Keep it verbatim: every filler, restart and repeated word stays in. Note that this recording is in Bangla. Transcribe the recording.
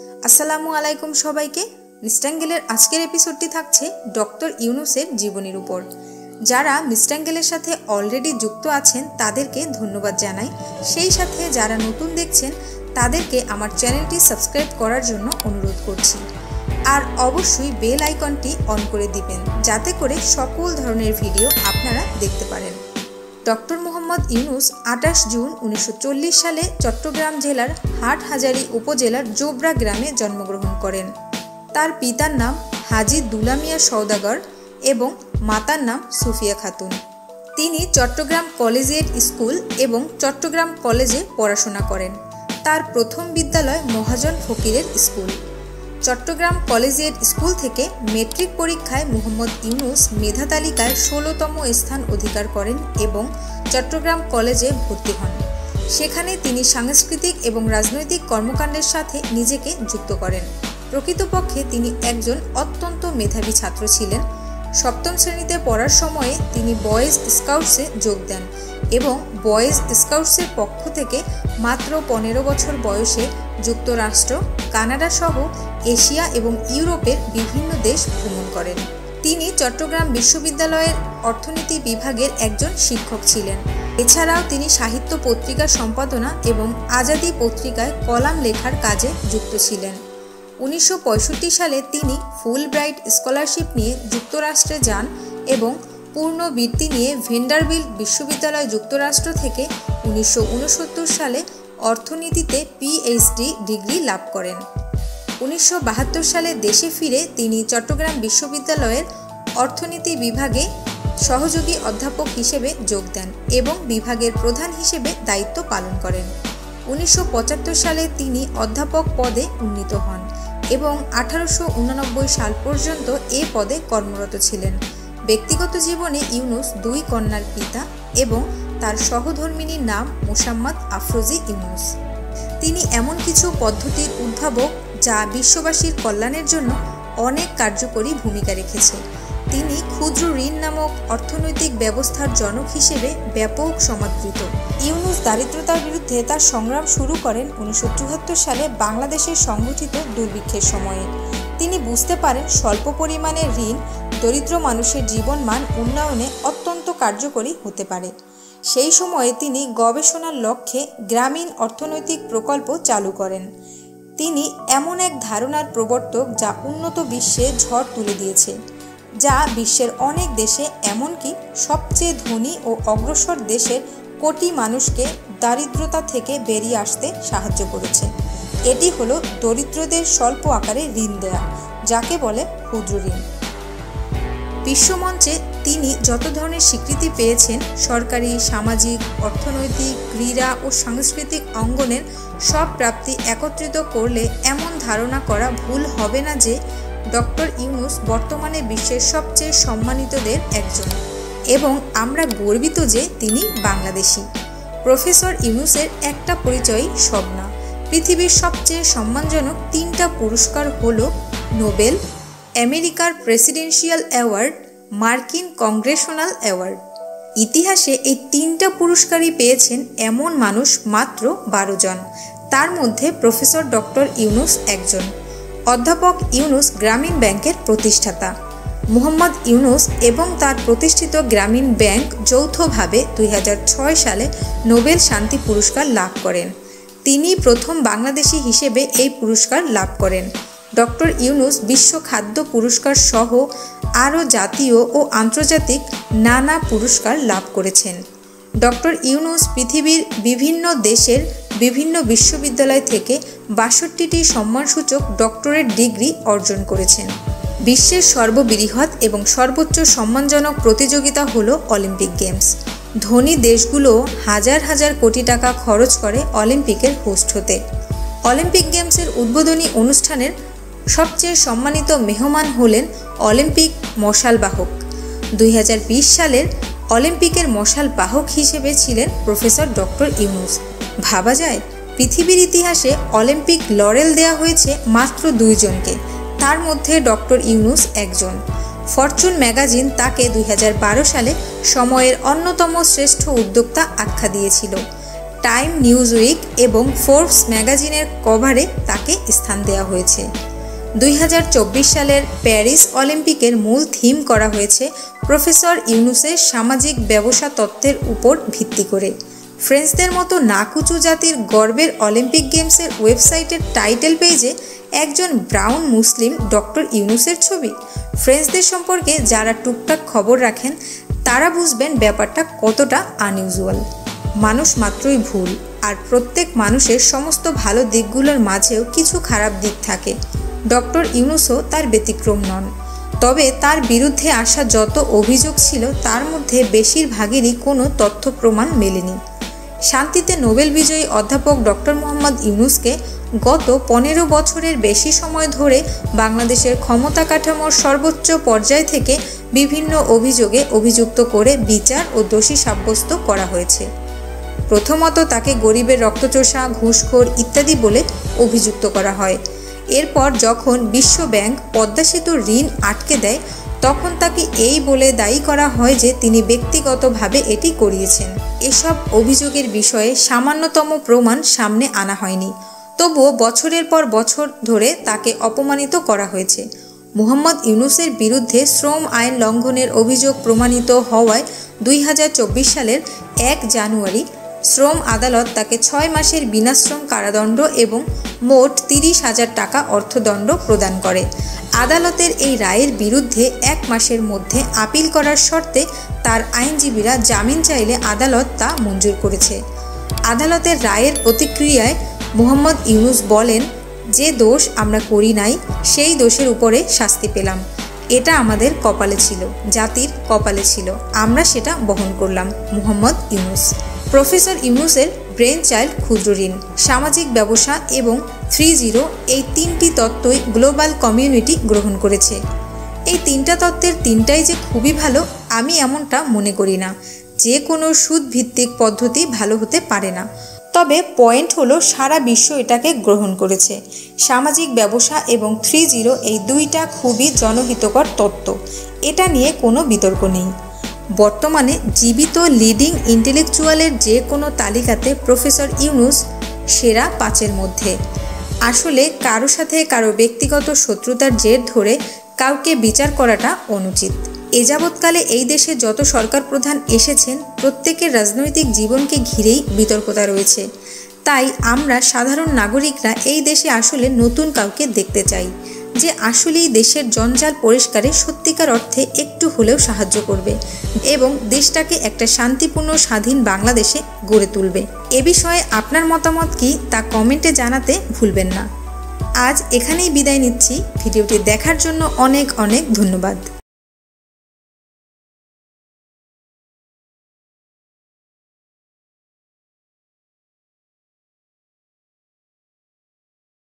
আসসালামু আলাইকুম সবাইকে। মিস্টাঙ্গেলের আজকের এপিসোডটি থাকছে ডক্টর ইউনুসের জীবনীর উপর। যারা মিস্টাঙ্গেলের সাথে অলরেডি যুক্ত আছেন তাদেরকে ধন্যবাদ জানাই, সেই সাথে যারা নতুন দেখছেন তাদেরকে আমার চ্যানেলটি সাবস্ক্রাইব করার জন্য অনুরোধ করছি। আর অবশ্যই বেল আইকনটি অন করে দিবেন যাতে করে সকল ধরনের ভিডিও আপনারা দেখতে পারেন। ডক্টর মোহাম্মদ ইউনুস আঠাশ জুন উনিশশো চল্লিশ সালে চট্টগ্রাম জেলার হাটহাজারী উপজেলার জোবরা গ্রামে জন্মগ্রহণ করেন। তার পিতার নাম হাজী দুলা মিয়া সওদাগর এবং মাতার নাম সুফিয়া খাতুন। তিনি চট্টগ্রাম কলেজিয়েট স্কুল এবং চট্টগ্রাম কলেজে পড়াশোনা করেন। তার প্রথম বিদ্যালয় মহাজন ফকিরের স্কুল। চট্টগ্রাম কলেজিয়েট স্কুল থেকে মেট্রিক পরীক্ষায় মোহাম্মদ ইউনুস মেধা তালিকায় ষোলোতম স্থান অধিকার করেন এবং চট্টগ্রাম কলেজে ভর্তি হন। সেখানে তিনি সাংস্কৃতিক এবং রাজনৈতিক কর্মকাণ্ডের সাথে নিজেকে যুক্ত করেন। প্রকৃতপক্ষে তিনি একজন অত্যন্ত মেধাবী ছাত্র ছিলেন। সপ্তম শ্রেণীতে পড়ার সময়ে তিনি বয়েজ স্কাউটসে যোগ দেন এবং বয়েজ স্কাউটসের পক্ষ থেকে মাত্র পনেরো বছর বয়সে যুক্তরাষ্ট্র, কানাডা সহ এশিয়া এবং ইউরোপের বিভিন্ন দেশ ভ্রমণ করেন। তিনি চট্টগ্রাম বিশ্ববিদ্যালয়ের অর্থনীতি বিভাগের একজন শিক্ষক ছিলেন। এছাড়াও তিনি সাহিত্য পত্রিকা সম্পাদনা এবং আজাদী পত্রিকায় কলাম লেখার কাজে যুক্ত ছিলেন। উনিশশো পঁয়ষট্টি সালে তিনি ফুল ব্রাইট স্কলারশিপ নিয়ে যুক্তরাষ্ট্রে যান এবং পূর্ণ বৃত্তি নিয়ে ভেন্ডারবিল্ট বিশ্ববিদ্যালয় যুক্তরাষ্ট্র থেকে উনিশশো উনসত্তর সালে অর্থনীতিতে পিএইচডি ডিগ্রি লাভ করেন। উনিশশো বাহাত্তর সালে দেশে ফিরে তিনি চট্টগ্রাম বিশ্ববিদ্যালয়ের অর্থনীতি বিভাগে সহযোগী অধ্যাপক হিসেবে যোগ দেন এবং বিভাগের প্রধান হিসেবে দায়িত্ব পালন করেন। উনিশশো পঁচাত্তর সালে তিনি অধ্যাপক পদে উন্নীত হন এবং আঠারোশো উননব্বই সাল পর্যন্ত এ পদে কর্মরত ছিলেন। ব্যক্তিগত জীবনে ইউনুস দুই কন্যার পিতা এবং তার সহধর্মিণীর নাম মোসাম্মদ আফরোজি ইউনুস। তিনি এমন কিছু পদ্ধতির উদ্ভাবক যা বিশ্ববাসীর কল্যাণের জন্য অনেক কার্যকরী ভূমিকা রেখেছে। তিনি ক্ষুদ্র ঋণ নামক অর্থনৈতিক ব্যবস্থার জনক হিসেবে ব্যাপক সমাদৃত। ইউনুস দারিদ্রতার বিরুদ্ধে তার সংগ্রাম শুরু করেন উনিশশো চুয়াত্তর সালে বাংলাদেশের সংগঠিত দুর্ভিক্ষের সময়ে। তিনি বুঝতে পারেন স্বল্প পরিমাণের ঋণ দরিদ্র মানুষের জীবনমান উন্নয়নে অত্যন্ত কার্যকরী হতে পারে। সেই সময়ে তিনি গবেষণার লক্ষ্যে গ্রামীণ অর্থনৈতিক প্রকল্প চালু করেন। তিনি এমন এক ধারণার প্রবর্তক যা উন্নত বিশ্বে ঝড় তুলে দিয়েছে, যা বিশ্বের অনেক দেশে এমনকি সবচেয়ে ধনী ও অগ্রসর দেশের কোটি মানুষকে দারিদ্রতা থেকে বেরিয়ে আসতে সাহায্য করেছে। এটি হলো দরিদ্রদের স্বল্প আকারে ঋণ দেয়া, যাকে বলে ক্ষুদ্র ঋণ। বিশ্বমঞ্চে তিনি যত ধরনের স্বীকৃতি পেয়েছেন, সরকারি, সামাজিক, অর্থনৈতিক, ক্রীড়া ও সাংস্কৃতিক অঙ্গনের সব প্রাপ্তি একত্রিত করলে এমন ধারণা করা ভুল হবে না যে ডক্টর ইউনুস বর্তমানে বিশ্বের সবচেয়ে সম্মানিতদের একজন এবং আমরা গর্বিত যে তিনি বাংলাদেশি। প্রফেসর ইউনুসের একটা পরিচয়ই সব না। পৃথিবীর সবচেয়ে সম্মানজনক তিনটা পুরস্কার হল নোবেল, আমেরিকার প্রেসিডেন্সিয়াল অ্যাওয়ার্ড, মার্কিন কংগ্রেশনাল অ্যাওয়ার্ড। ইতিহাসে এই তিনটা পুরস্কারই পেয়েছেন এমন মানুষ মাত্র বারো জন। তার মধ্যে প্রফেসর ডক্টর ইউনুস একজন। অধ্যাপক ইউনুস গ্রামীণ ব্যাংকের প্রতিষ্ঠাতা। মোহাম্মদ ইউনুস এবং তার প্রতিষ্ঠিত গ্রামীণ ব্যাংক যৌথভাবে দুই হাজার ছয় সালে নোবেল শান্তি পুরস্কার লাভ করেন। তিনি প্রথম বাংলাদেশি হিসেবে এই পুরস্কার লাভ করেন। ডক্টর ইউনুস বিশ্ব খাদ্য পুরস্কার সহ আরও জাতীয় ও আন্তর্জাতিক নানা পুরস্কার লাভ করেছেন। ডক্টর ইউনুস পৃথিবীর বিভিন্ন দেশের বিভিন্ন বিশ্ববিদ্যালয় থেকে বাষট্টিটি সম্মানসূচক ডক্টরেট ডিগ্রি অর্জন করেছেন। বিশ্বের সর্ববৃহৎ এবং সর্বোচ্চ সম্মানজনক প্রতিযোগিতা হলো অলিম্পিক গেমস। ধনী দেশগুলো হাজার হাজার কোটি টাকা খরচ করে অলিম্পিকের হোস্ট হতে। অলিম্পিক গেমসের উদ্বোধনী অনুষ্ঠানের সবচেয়ে সম্মানিত মেহমান হলেন অলিম্পিক মশাল বাহক। দুই হাজার বিশ সালের অলিম্পিকের মশাল বাহক হিসেবে ছিলেন প্রফেসর ডক্টর ইউনুস। ভাবা যায়, পৃথিবীর ইতিহাসে অলিম্পিক লরেল দেওয়া হয়েছে মাত্র দুইজনকে, তার মধ্যে ডক্টর ইউনুস একজন। ফরচুন ম্যাগাজিন তাকে দুই হাজার বারো সালে সময়ের অন্যতম শ্রেষ্ঠ উদ্যোক্তা আখ্যা দিয়েছিল। টাইম নিউজ উইক এবং ফোর্বস ম্যাগাজিনের কভারে তাকে স্থান দেওয়া হয়েছে। দুই হাজার চব্বিশ সালের প্যারিস অলিম্পিকের মূল থিম করা হয়েছে প্রফেসর ইউনুসের সামাজিক ব্যবসা তত্ত্বের উপর ভিত্তি করে। ফ্রেঞ্চদের মতো নাকুচু জাতির গর্বের অলিম্পিক গেমসের ওয়েবসাইটের টাইটেল পেজে একজন ব্রাউন মুসলিম ডক্টর ইউনুসের ছবি। ফ্রেঞ্চদের সম্পর্কে যারা টুকটাক খবর রাখেন তারা বুঝবেন ব্যাপারটা কতটা আনইউজুয়াল। মানুষ মাত্রই ভুল, আর প্রত্যেক মানুষের সমস্ত ভালো দিকগুলোর মাঝেও কিছু খারাপ দিক থাকে। ডক্টর ইউনুসও তার ব্যতিক্রম নন। তবে তার বিরুদ্ধে আসা যত অভিযোগ ছিল তার মধ্যে বেশিরভাগেরই কোনো তথ্য প্রমাণ মেলেনি। শান্তিতে নোবেল বিজয়ী অধ্যাপক ডক্টর মোহাম্মদ ইউনুসকে গত পনেরো বছরের বেশি সময় ধরে বাংলাদেশের ক্ষমতা কাঠামোর সর্বোচ্চ পর্যায় থেকে বিভিন্ন অভিযোগে অভিযুক্ত করে বিচার ও দোষী সাব্যস্ত করা হয়েছে। প্রথমত তাকে গরিবের রক্তচোষা, ঘুষখোর ইত্যাদি বলে অভিযুক্ত করা হয়। এরপর যখন বিশ্ব ব্যাংক পদ্মা সেতুর ঋণ আটকে দেয় তখন তাকে এই বলে দায়ী করা হয় যে তিনি ব্যক্তিগতভাবে এটি করিয়েছেন। এসব অভিযোগের বিষয়ে সামান্যতম প্রমাণ সামনে আনা হয়নি, তবুও বছরের পর বছর ধরে তাকে অপমানিত করা হয়েছে। মোহাম্মদ ইউনুসের বিরুদ্ধে শ্রম আইন লঙ্ঘনের অভিযোগ প্রমাণিত হওয়ায় দুই হাজার চব্বিশ সালের এক জানুয়ারি শ্রম আদালত তাকে ছয় মাসের বিনাশ্রম কারাদণ্ড এবং মোট তিরিশ হাজার টাকা অর্থদণ্ড প্রদান করে। আদালতের এই রায়ের বিরুদ্ধে এক মাসের মধ্যে আপিল করার শর্তে তার আইনজীবীরা জামিন চাইলে আদালত তা মঞ্জুর করেছে। আদালতের রায়ের প্রতিক্রিয়ায় মোহাম্মদ ইউনুস বলেন, যে দোষ আমরা করি নাই সেই দোষের উপরে শাস্তি পেলাম। এটা আমাদের কপালে ছিল, জাতির কপালে ছিল, আমরা সেটা বহন করলাম। মোহাম্মদ ইউনুস। প্রফেসর ইউনুসের ব্রেন চাইল্ড ক্ষুদ্র ঋণ, সামাজিক ব্যবসা এবং থ্রি জিরো এই তিনটি তত্ত্বই গ্লোবাল কমিউনিটি গ্রহণ করেছে। এই তিনটা তত্ত্বের তিনটাই যে খুবই ভালো আমি এমনটা মনে করি না। যে কোনো সুদ ভিত্তিক পদ্ধতি ভালো হতে পারে না, তবে পয়েন্ট হলো সারা বিশ্ব এটাকে গ্রহণ করেছে। সামাজিক ব্যবসা এবং থ্রি জিরো এই দুইটা খুবই জনহিতকর তত্ত্ব, এটা নিয়ে কোনো বিতর্ক নেই। বর্তমানে জীবিত লিডিং ইন্টেলেকচুয়ালের যে কোনো তালিকাতে প্রফেসর ইউনুস সেরা পাঁচের মধ্যে। আসলে কারো সাথে কারো ব্যক্তিগত শত্রুতার জের ধরে কাউকে বিচার করাটা অনুচিত। এ যাবৎকালে এই দেশে যত সরকার প্রধান এসেছেন প্রত্যেকের রাজনৈতিক জীবনকে ঘিরেই বিতর্কতা রয়েছে। তাই আমরা সাধারণ নাগরিকরা এই দেশে আসলে নতুন কাউকে দেখতে চাই, যে আসলেই দেশের জঞ্জাল পরিষ্কারে সত্যিকার অর্থে একটু হলেও সাহায্য করবে এবং দেশটাকে একটা শান্তিপূর্ণ স্বাধীন বাংলাদেশে গড়ে তুলবে। এ বিষয়ে আপনার মতামত কি তা কমেন্টে জানাতে ভুলবেন না। আজ এখানেই বিদায় নিচ্ছি। ভিডিওটি দেখার জন্য অনেক অনেক ধন্যবাদ।